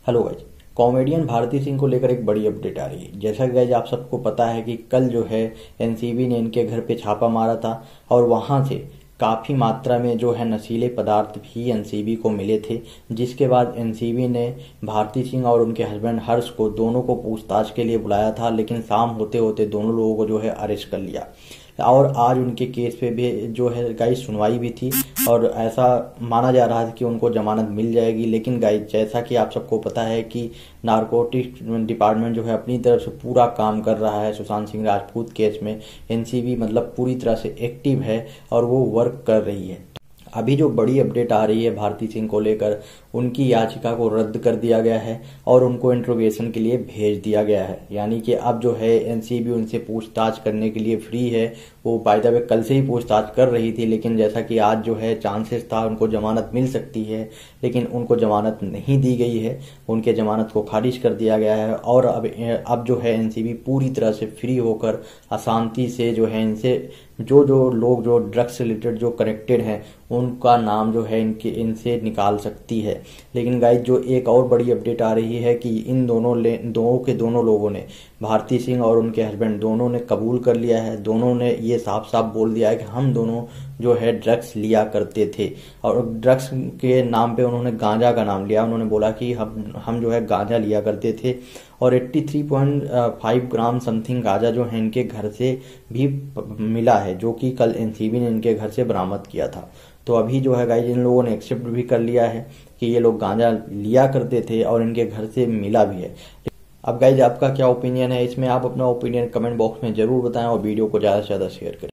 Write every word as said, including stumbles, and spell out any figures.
Hello guys, comedian Bharti Singh को लेकर एक बड़ी अपडेट आ रही है। जैसा कि गाइज आप सबको पता है कि कल जो है एनसीबी ने इनके घर पे छापा मारा था और वहां से काफ़ी मात्रा में जो है नशीले पदार्थ भी एनसीबी को मिले थे, जिसके बाद एनसीबी ने भारती सिंह और उनके हस्बैंड हर्ष को दोनों को पूछताछ के लिए बुलाया था, लेकिन शाम होते होते दोनों लोगों को जो है अरेस्ट कर लिया और आज उनके केस पे भी जो है गाइस सुनवाई भी थी और ऐसा माना जा रहा था कि उनको जमानत मिल जाएगी। लेकिन गाइस जैसा कि आप सबको पता है कि नारकोटिक्स डिपार्टमेंट जो है अपनी तरफ से पूरा काम कर रहा है सुशांत सिंह राजपूत केस में। एनसीबी मतलब पूरी तरह से एक्टिव है और वो वर्क कर रही है। अभी जो बड़ी अपडेट आ रही है भारती सिंह को लेकर, उनकी याचिका को रद्द कर दिया गया है और उनको इंट्रोगेशन के लिए भेज दिया गया है। यानी कि अब जो है एनसीबी उनसे पूछताछ करने के लिए फ्री है। वो बाय द वे कल से ही पूछताछ कर रही थी, लेकिन जैसा कि आज जो है चांसेस था उनको जमानत मिल सकती है, लेकिन उनको जमानत नहीं दी गई है। उनके जमानत को खारिज कर दिया गया है और अब अब जो है एनसीबी पूरी तरह से फ्री होकर अशांति से जो है इनसे जो जो लोग जो ड्रग्स रिलेटेड जो कनेक्टेड हैं उनका नाम जो है इनके इनसे निकाल सकती है। लेकिन गाइस जो एक और बड़ी अपडेट आ रही है कि इन दोनों दोनों के दोनों लोगों ने, भारती सिंह और उनके हस्बैंड दोनों ने कबूल कर लिया है। दोनों ने ये साफ साफ बोल दिया है कि हम दोनों जो है ड्रग्स लिया करते थे और ड्रग्स के नाम पे उन्होंने गांजा का नाम लिया। उन्होंने बोला कि हम हम जो है गांजा लिया करते थे और तिरासी पॉइंट पाँच ग्राम समथिंग गांजा जो है इनके घर से भी मिला है, जो कि कल एनसीबी ने इनके घर से बरामद किया था। तो अभी जो है गाइस इन लोगों ने एक्सेप्ट भी कर लिया है कि ये लोग गांजा लिया करते थे और इनके घर से मिला भी है। अब गाइस आपका क्या ओपिनियन है इसमें? आप अपना ओपिनियन कमेंट बॉक्स में जरूर बताएं और वीडियो को ज़्यादा से ज़्यादा शेयर करें।